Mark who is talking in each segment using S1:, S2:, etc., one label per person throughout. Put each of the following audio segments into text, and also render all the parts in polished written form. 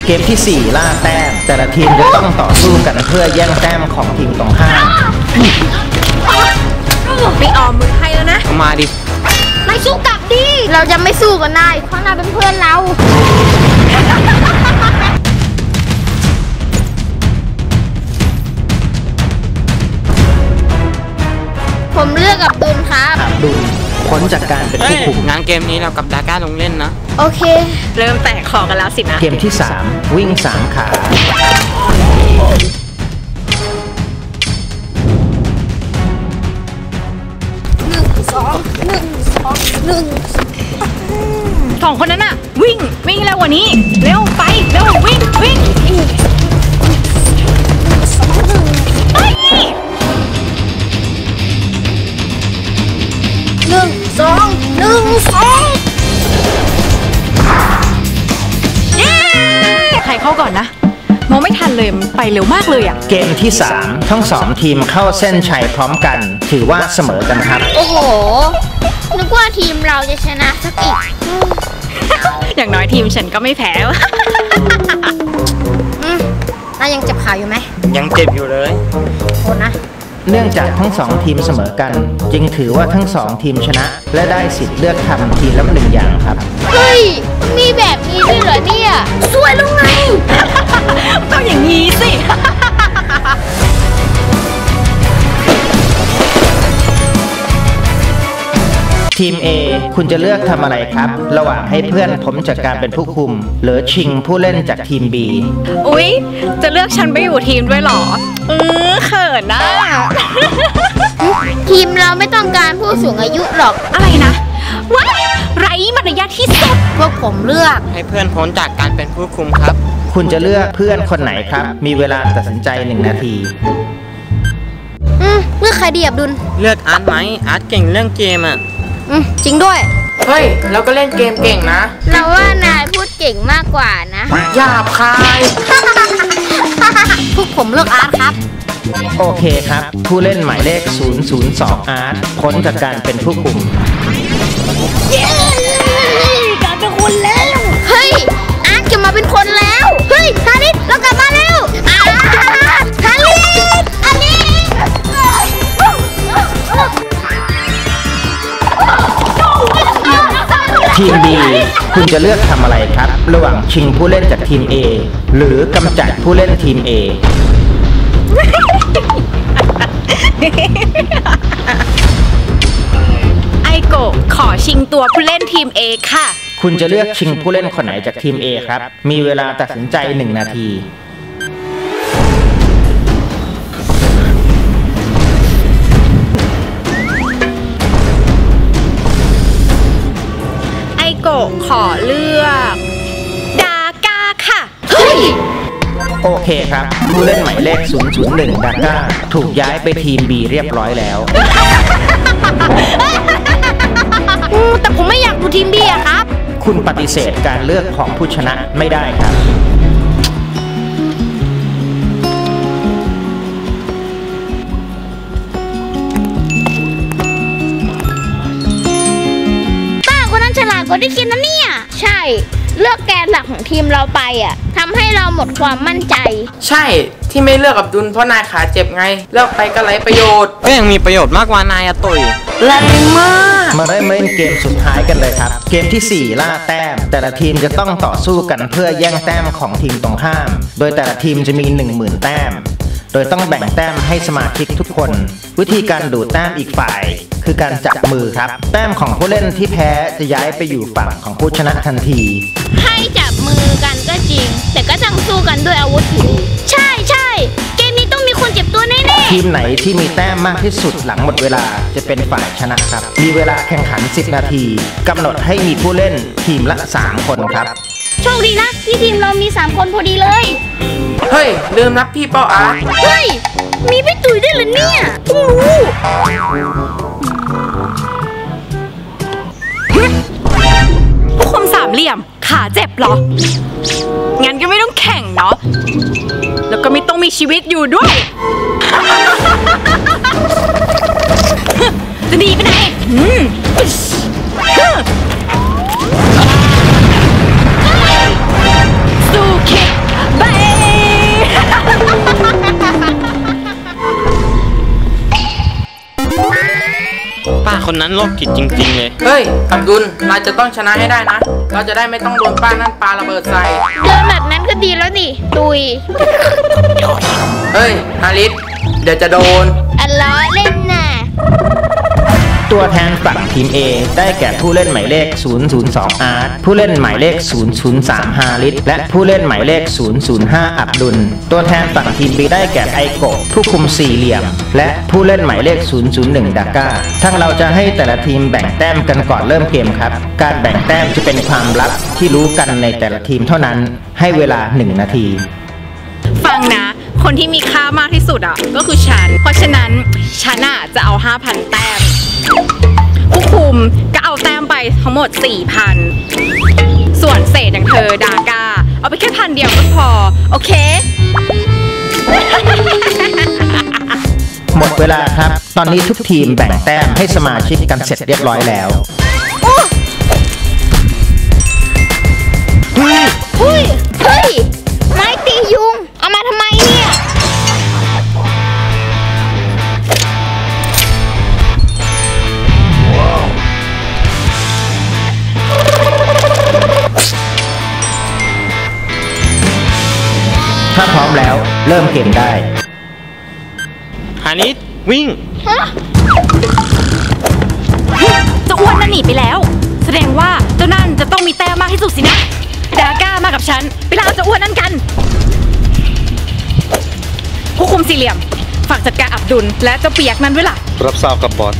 S1: เกมที่ 4 ล่าแต้มแต่ละทีมจะต้องต่อสู้กันเพื่อแย่งแต้มของทีมตรงข้าม
S2: ไม่ออมมือให้แล้วนะ
S3: มาดิ
S2: นายสู้กลับดิเราจะไม่สู้กับนายเพราะนายเป็นเพื่อนเราผมเลือกกับดุลครับ
S1: ดุลพ้นจากการเป็นผู้คุม
S3: งานเกมนี้เรากับดาก้าลงเล่นนะ
S2: โอเคเริ่มแตกคอกันแล้วสินะ
S1: เกมที่ 3 วิ่ง3 ขา
S2: สองคนนั้นน่ะวิ่งเร็วกว่านี้เร็วไปเร็ววิ่ง1 2 เย้ใครเข้าก่อนนะมองไม่ทันเลยไปเร็วมากเลยอ่ะ
S1: เกมที่ 3 ทั้ง2ทีมเข้าเส้นชัยพร้อมกันถือว่าเสมอกันครับ
S2: โอ้โหนึกว่าทีมเราจะชนะสักอีกอย่างน้อยทีมฉันก็ไม่แพ้น่ายังเจ็บขาอยู่ไหม
S3: ยังเจ็บอยู่เลย
S2: โทษนะ
S1: เนื่องจากทั้ง2ทีมเสมอกันจึงถือว่าทั้ง2ทีมชนะและได้สิทธิ์เลือกทำทีละ1อย่างครับ
S2: เฮ้ยมีแบบนี้ด้วยเหรอเนี่ยสวยลงไงต้องอย่างนี้สิ
S1: ทีม A คุณจะเลือกทำอะไรครับระหว่างให้เพื่อนผมจากการเป็นผู้คุมหรือชิงผู้เล่นจากทีม B
S2: อุ๊ยจะเลือกฉันไปอยู่ทีมด้วยหรอเขินนะทีมเราไม่ต้องการผู้สูงอายุหรอกอะไรนะว้ายไร้มารยาทที่สุดพวกผมเลือก
S3: ให้เพื่อนพ้นจากการเป็นผู้คุมครับ
S1: คุณจะเลือกเพื่อนคนไหนครับมีเวลาตัดสินใจ1 นาที
S2: เลือกใครดีอับดุล
S3: เลือกอาร์ตไหมอาร์ตเก่งเรื่องเกมอ่ะ
S2: จริงด้วย
S3: เฮ้ยเราก็เล่นเกมเก่งนะ
S2: เราว่านายพูดเก่งมากกว่านะ
S3: หยาบคาย
S2: พวกผมเลือกอาร์ตครับ
S1: โอเคครับผู้เล่นหมายเลข002อาร์ตพ้นจากการเป็นผู้คุม
S2: เย้กลายเป็นคนแล้วเฮ้ยอาร์ตจะมาเป็นคนแล้วเฮ้ยฮาริสเรากลับมาแล้วอาร์ตฮาริส
S1: ทีม B คุณจะเลือกทำอะไรครับระหว่างชิงผู้เล่นจากทีม A หรือกำจัดผู้เล่นทีม A
S2: ไอโกะขอชิงตัวผู้เล่นทีม A ค่ะ
S1: คุณจะเลือกชิงผู้เล่นคนไหนจากทีม A ครับมีเวลาตัดสินใจ1 นาที
S2: ไอโกะขอเลือกดาก้าค่ะเฮ้ย
S1: โอเคครับผู้เล่นหมายเลข001ดาก้าถูกย้ายไปทีม B เรียบร้อยแล้ว
S2: แต่ผมไม่อยากดูทีม B อะครับ
S1: คุณปฏิเสธการเลือกของผู้ชนะไม่ได้ครับ
S2: ฉลาดกว่าที่คิดนะเนี่ยใช่เลือกแกนหลักของทีมเราไปอ่ะทำให้เราหมดความมั่นใจ
S3: ใช่ที่ไม่เลือกอับดุลเพราะนายขาเจ็บไงเลือกไปก็ไร้ประโยชน์ก็ยังมีประโยชน์มากกว่านายอะตุย
S2: แรงมาก
S1: มาเริ่มเล่นเกมสุดท้ายกันเลยครับเกมที่ 4 ล่าแต้มแต่ละทีมจะต้องต่อสู้กันเพื่อแย่งแต้มของทีมตรงข้ามโดยแต่ละทีมจะมี 10,000 แต้มโดยต้องแบ่งแต้มให้สมาชิกทุกคนวิธีการดูดแต้มอีกฝ่ายคือการจับมือครับแต้มของผู้เล่นที่แพ้จะย้ายไปอยู่ฝั่งของผู้ชนะทันที
S2: ให้จับมือกันก็จริงแต่ก็ต้องสู้กันด้วยอาวุธอยู่ใช่เกมนี้ต้องมีคนเจ็บตัวแน่ๆ
S1: ทีมไหนที่มีแต้มมากที่สุดหลังหมดเวลาจะเป็นฝ่ายชนะครับมีเวลาแข่งขัน10 นาทีกำหนดให้มีผู้เล่นทีมละ3 คนครับ
S2: โชคดีนะที่ทีมเรามี3 คนพอดีเลย
S3: เฮ้ยลืมนับพี่เป้าอาร์ต
S2: เฮ้ยมีพี่ตุ๋ยด้วยเหรอเนี่ยเพิ่งรู้ผู้คุม3 เหลี่ยมขาเจ็บเหรองั้นก็ไม่ต้องแข่งเนาะแล้วก็ไม่ต้องมีชีวิตอยู่ด้วยจะหนีไปไหนสู้คิด
S4: คนนั้นโรคจิตจริงๆเลย
S3: เฮ้ยอับดุลนายจะต้องชนะให้ได้นะ เราจะได้ไม่ต้องโดนป้านั่นปาระเบิดใส่
S2: เดินแบบนั้นก็ดีแล้วนี่ตุย
S3: เฮ้ยฮาริสเดี๋ยวจะโดน
S2: ล้อเล่นน่ะ
S1: ตัวแทนฝั่งทีม A ได้แก่ผู้เล่นหมายเลข 002 อาร์ตผู้เล่นหมายเลข 003 ฮาริสและผู้เล่นหมายเลข 005 อับดุลตัวแทนฝั่งทีม B ได้แก่ไอโกะผู้คุมสี่เหลี่ยมและผู้เล่นหมายเลข 001 ดาก้าทั้งเราจะให้แต่ละทีมแบ่งแต้มกันก่อนเริ่มเกมครับการแบ่งแต้มจะเป็นความลับที่รู้กันในแต่ละทีมเท่านั้นให้เวลา1 นาที
S5: ฟังนะ คนที่มีค่ามากที่สุดอ่ะก็คือฉันเพราะฉะนั้นฉันอ่ะจะเอา 5,000 แต้มผู้คุมก็เอาแต้มไปทั้งหมด 4,000 ส่วนเศษอย่างเธอดาก้าเอาไปแค่1,000 เดียวก็พอโอเค
S1: หมดเวลาครับตอนนี้ทุกทีมแบ่งแต้มให้สมาชิกกันเสร็จเรียบร้อยแล้ว
S2: เฮ้ยไม้ตียุงเอามาทำไมเนี่ย
S1: ถ้าพร้อมแล้วเริ่มเกมได้
S4: ฮานิสวิ่ง
S5: เจ้าอ้วนนั่นหนีไปแล้วแสดงว่าเจ้านั่นจะต้องมีแต้มมากที่สุดสินะดาก้ามากับฉันไปล่าเจ้าอ้วนนั่นกันผู้คุมสี่เหลี่ยมฝากจัดการอับดุลและเจ้าเปียกนั้นด้วยล่ะ
S4: รับทราบกับบอส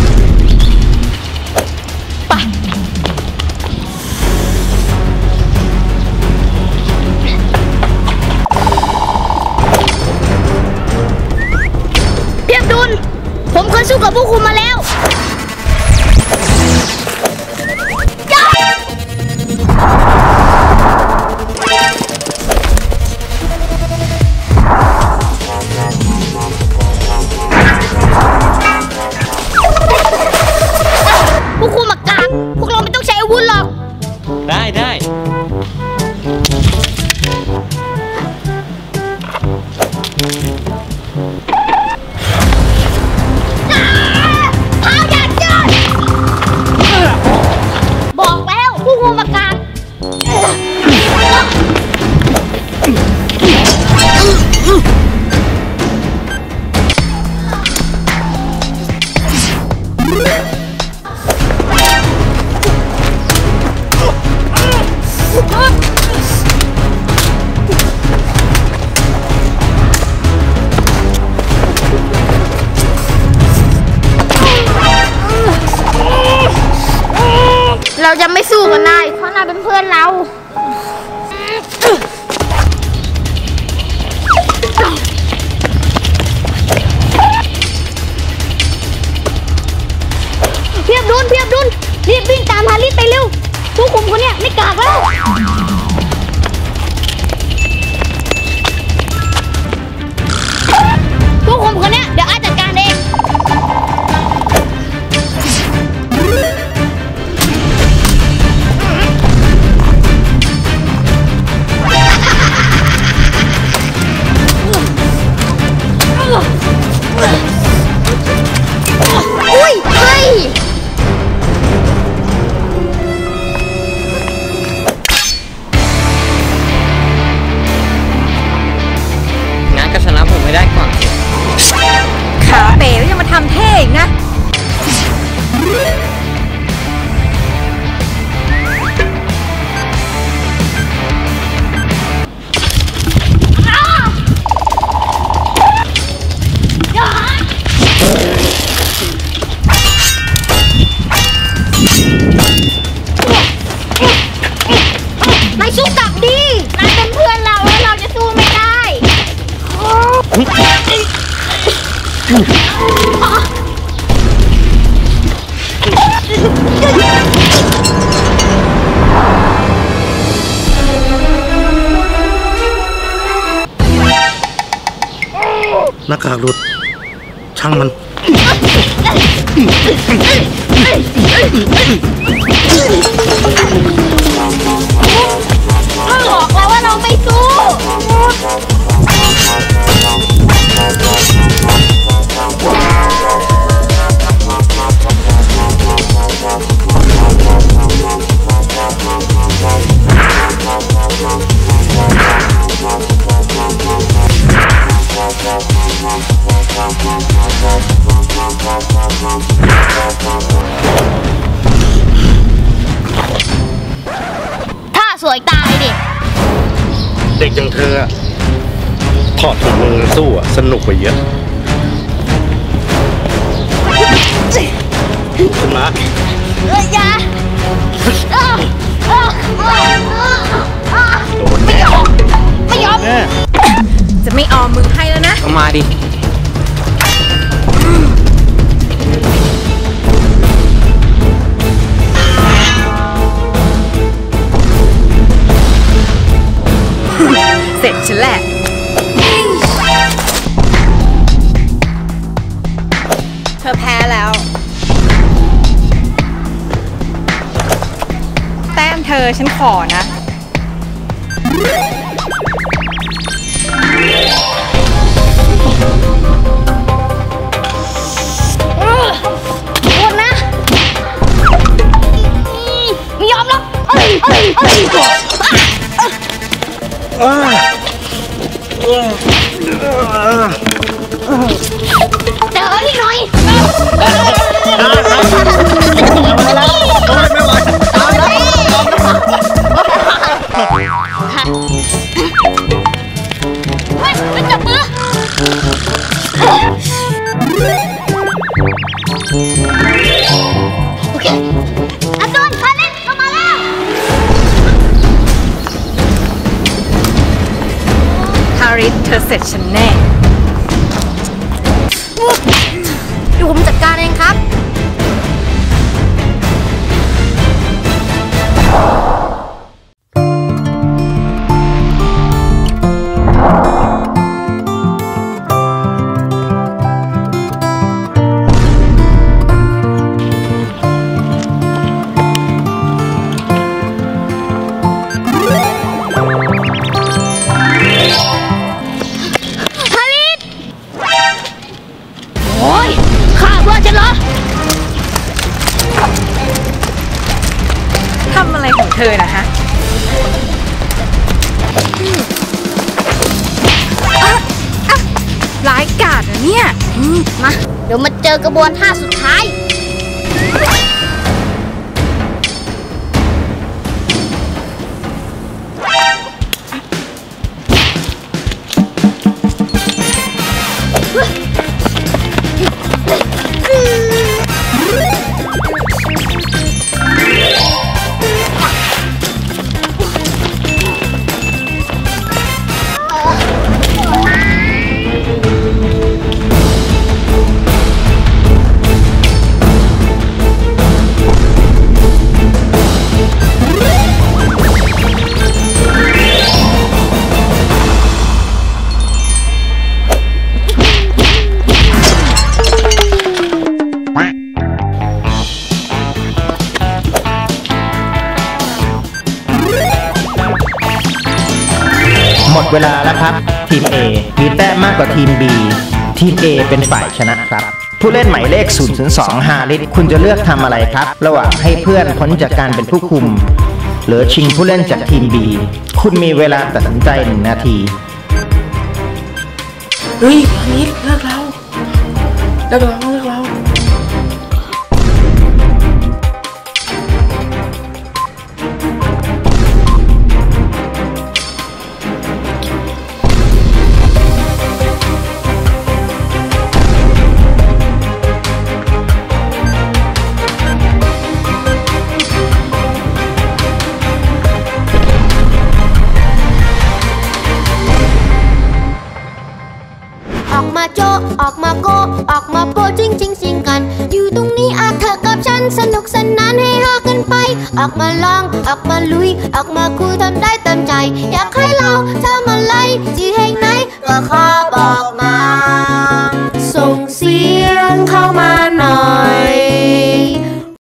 S5: ไป
S2: พี่อับดุลผมเคยสู้กับผู้คุมมาแล้วผู้คุมกากพวกเราไม่ต้องใช้อาวุธหรอก
S4: ได้
S2: บอกแล้วผู้คุมกากเราจะไม่สู้กับนายเพราะนายเป็นเพื่อนเราเพียบดุลรีบวิ่งตามฮาริสไปเร็วผู้คุมคนเนี้ยไม่กากแล้วผู้คุมคนเนี้ยเดี๋ยวอาจัดการเองอุ้ยเฮ้ย
S4: งั้นก็ชนะผมไม่ได้ก่อนสิ
S5: ขาเป๋แล้วยังมาทำเท่อีกนะ
S2: นายสู้กลับดินายเป็นเพื่อนเราแล้วเราจะสู้ไม่ได้
S6: หน้ากากหลุดช่างมัน
S2: บอกแล้วว่าเราไม่สู้ถ้าสวยตายดิ
S6: เด็กอย่างเธออะถอดถุงมือสู้อะสนุกกว่าเยอะขึ้นมา
S2: อย่า
S6: โดนแน่
S2: ไม่ยอม
S6: แน่
S5: จะไม่ออมมือให้แล้วนะ
S3: เอามาดิ
S5: เสร็จฉันแหละ เธอแพ้แล้ว แต้มเธอฉันขอนะ
S2: โดนนะไม่ยอมหรอกเจอที่หน่อยไม่จับมือโอเคอันโดนคาเล่นเข้ามาแล้ว
S5: ฮาริสเธอเสร็จฉันแน่
S2: เดี๋ยวผมจัดการเองครับ ฮาริส โอ้ยฆ่าเพื่อนฉันเหรอ
S5: ทำอะไรของเธอนะฮะ ร้ายกาจนะเนี่ย
S2: มา เดี๋ยวมาเจอกระบวนท่าสุดท้าย
S1: หมดเวลาแล้วครับ ทีม A มีแต้มมากกว่าทีม B ทีม A เป็นฝ่ายชนะครับ ผู้เล่นหมายเลข0-2ฮาริสคุณจะเลือกทำอะไรครับ ระหว่างให้เพื่อนพ้นจากการเป็นผู้คุม หรือชิงผู้เล่นจากทีม B คุณมีเวลาตัดสินใจ1 นาที
S3: เฮ้ยอันนี้เลิกเราเลิกเรา
S2: ออกมาโจออกมาโกออกมาโปจริงจริงสิงกัน อยู่ตรงนี้อาเธอกับฉันสนุกสนานให้ฮากันไป ออกมาลองออกมาลุยออกมาคุยทำได้เต็มใจ อยากให้เราทำอะไรที่แห่งไหนก็ขอบอกมา